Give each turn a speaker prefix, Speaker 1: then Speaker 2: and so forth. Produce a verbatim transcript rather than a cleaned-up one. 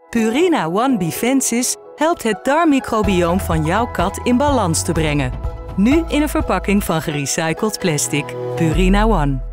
Speaker 1: Purina One Bifensis helpt het darmmicrobioom van jouw kat in balans te brengen. Nu in een verpakking van gerecycled plastic. Purina One.